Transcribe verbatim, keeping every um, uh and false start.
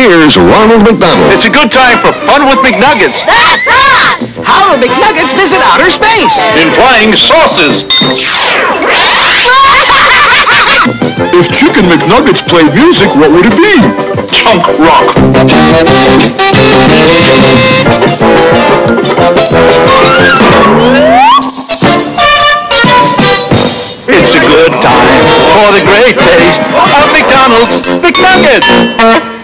here's Ronald McDonald. It's a good time for Fun with McNuggets. That's us! How will McNuggets visit outer space? In flying saucers. If Chicken McNuggets played music, what would it be? Chunk rock. It's a good time for the great taste of McDonald's McNuggets.